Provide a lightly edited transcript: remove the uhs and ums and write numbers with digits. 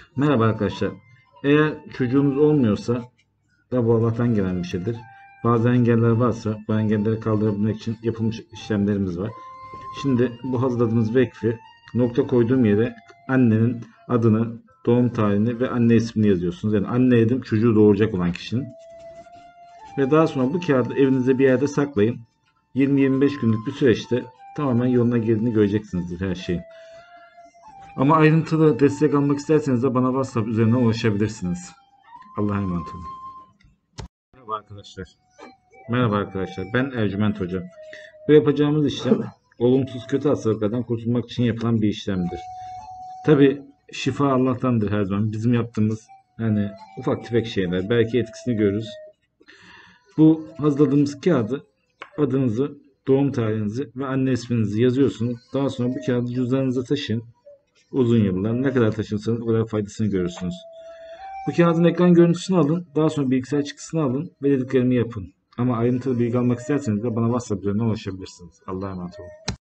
Merhaba arkadaşlar. Eğer çocuğunuz olmuyorsa da bu Allah'tan gelen bir şeydir. Bazı engeller varsa bu engelleri kaldırabilmek için yapılmış işlemlerimiz var. Şimdi bu hazırladığımız vekfi nokta koyduğum yere annenin adını, doğum tarihini ve anne ismini yazıyorsunuz. Yani anne dedim çocuğu doğuracak olan kişinin. Ve daha sonra bu kağıdı evinizde bir yerde saklayın. 20-25 günlük bir süreçte tamamen yoluna girdiğini göreceksinizdir her şeyin. Ama ayrıntılı destek almak isterseniz de bana WhatsApp üzerinden ulaşabilirsiniz. Allah'a emanet olun. Merhaba arkadaşlar. Merhaba arkadaşlar. Ben Ercüment Hoca. Bu yapacağımız işlem olumsuz kötü hastalıklardan kurtulmak için yapılan bir işlemdir. Tabi şifa Allah'tandır her zaman. Bizim yaptığımız yani ufak tefek şeyler. Belki etkisini görürüz. Bu hazırladığımız kağıdı adınızı, doğum tarihinizi ve anne isminizi yazıyorsunuz. Daha sonra bu kağıdı cüzdanınıza taşıyın. Uzun yıllar ne kadar taşınsanız o kadar faydasını görürsünüz. Bu kağıdın ekran görüntüsünü alın. Daha sonra bilgisayar çıktısını alın ve dediklerimi yapın. Ama ayrıntılı bilgi almak isterseniz de bana WhatsApp üzerinden ulaşabilirsiniz. Allah'a emanet olun.